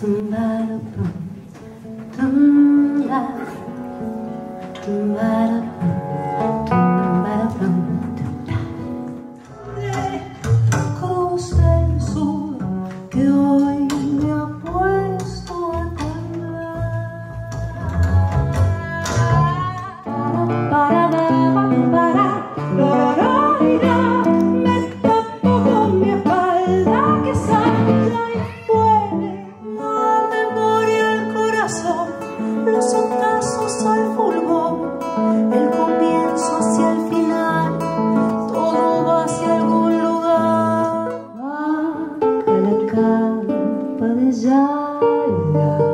tumbarapum, tumba, tumbarapum, tumbarapum, tumba. Lejos del sur que hoy me ha puesto a temblar. Me tapo con mi espalda que salta y puede. La memoria, el corazón, los ojazos al fulgor, el comienzo hacia el final, todo va hacia algún lugar. Baja la capa de llave.